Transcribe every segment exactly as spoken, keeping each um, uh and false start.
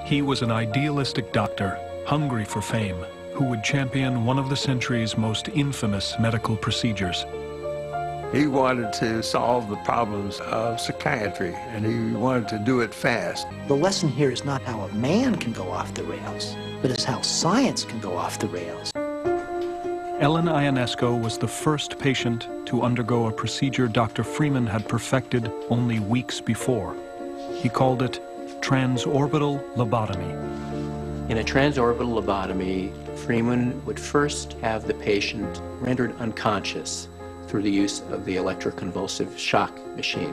He was an idealistic doctor, hungry for fame, who would champion one of the century's most infamous medical procedures. He wanted to solve the problems of psychiatry, and he wanted to do it fast. The lesson here is not how a man can go off the rails, but is how science can go off the rails. Ellen Ionesco was the first patient to undergo a procedure Doctor Freeman had perfected only weeks before. He called it transorbital lobotomy. In a transorbital lobotomy, Freeman would first have the patient rendered unconscious through the use of the electroconvulsive shock machine.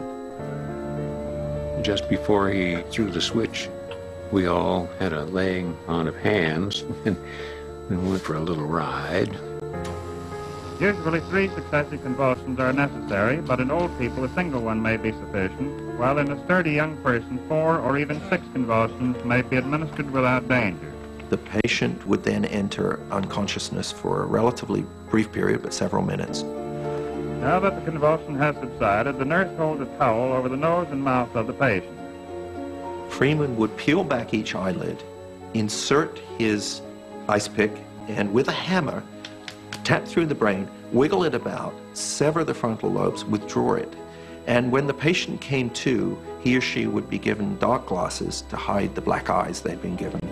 Just before he threw the switch, we all had a laying on of hands and we went for a little ride. Usually three successive convulsions are necessary, but in old people a single one may be sufficient, while in a sturdy young person four or even six convulsions may be administered without danger. The patient would then enter unconsciousness for a relatively brief period, but several minutes. Now that the convulsion has subsided, the nurse holds a towel over the nose and mouth of the patient. Freeman would peel back each eyelid, insert his ice pick, and with a hammer, tap through the brain, wiggle it about, sever the frontal lobes, withdraw it. And when the patient came to, he or she would be given dark glasses to hide the black eyes they'd been given.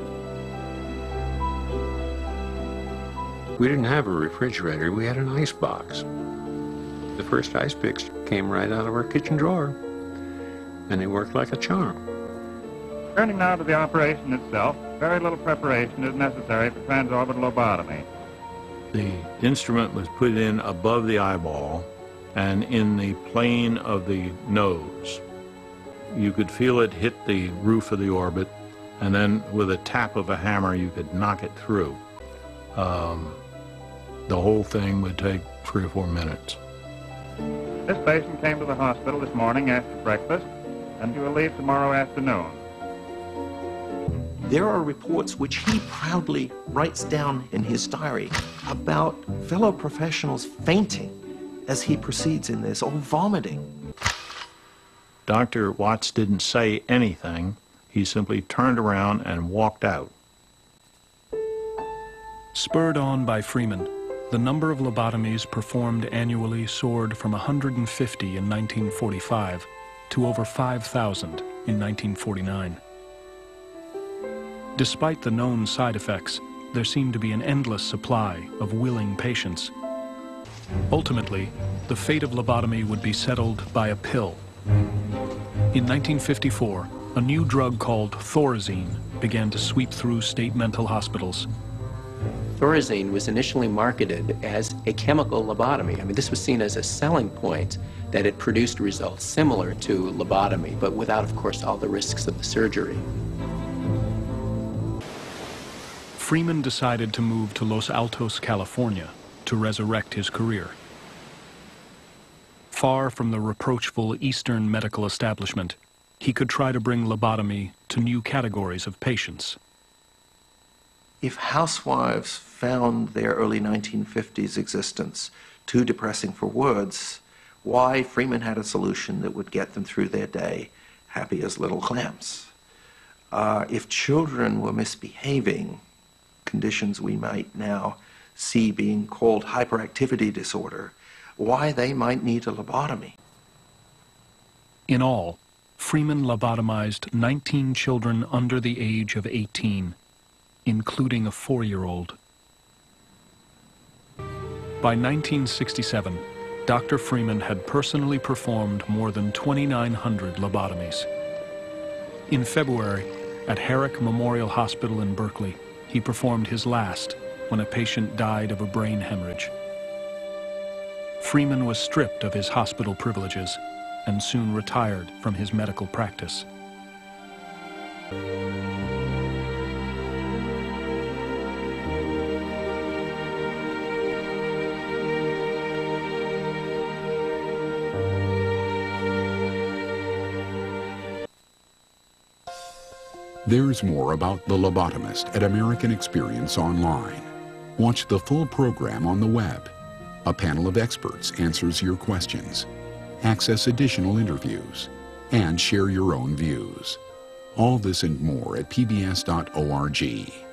We didn't have a refrigerator, we had an ice box. The first ice picks came right out of our kitchen drawer, and they worked like a charm. Turning now to the operation itself, very little preparation is necessary for transorbital lobotomy. The instrument was put in above the eyeball and in the plane of the nose. You could feel it hit the roof of the orbit, and then with a tap of a hammer you could knock it through. Um, the whole thing would take three or four minutes. This patient came to the hospital this morning after breakfast, and he will leave tomorrow afternoon. There are reports which he proudly writes down in his diary about fellow professionals fainting as he proceeds in this, or vomiting. Doctor Watts didn't say anything. He simply turned around and walked out. Spurred on by Freeman, the number of lobotomies performed annually soared from one hundred fifty in nineteen forty-five to over five thousand in nineteen forty-nine. Despite the known side effects, there seemed to be an endless supply of willing patients. Ultimately, the fate of lobotomy would be settled by a pill. In nineteen fifty-four, a new drug called Thorazine began to sweep through state mental hospitals. Thorazine was initially marketed as a chemical lobotomy. I mean, this was seen as a selling point, that it produced results similar to lobotomy, but without, of course, all the risks of the surgery. Freeman decided to move to Los Altos, California, to resurrect his career. Far from the reproachful Eastern medical establishment, he could try to bring lobotomy to new categories of patients. If housewives found their early nineteen fifties existence too depressing for words, why, Freeman had a solution that would get them through their day happy as little clams. Uh, if children were misbehaving, conditions we might now see being called hyperactivity disorder, why they might need a lobotomy. In all, Freeman lobotomized nineteen children under the age of eighteen, including a four-year-old. By nineteen sixty-seven, Doctor Freeman had personally performed more than twenty-nine hundred lobotomies. In February, at Herrick Memorial Hospital in Berkeley, he performed his last when a patient died of a brain hemorrhage. Freeman was stripped of his hospital privileges and soon retired from his medical practice. There's more about The Lobotomist at American Experience Online. Watch the full program on the web. A panel of experts answers your questions. Access additional interviews and share your own views. All this and more at p b s dot org.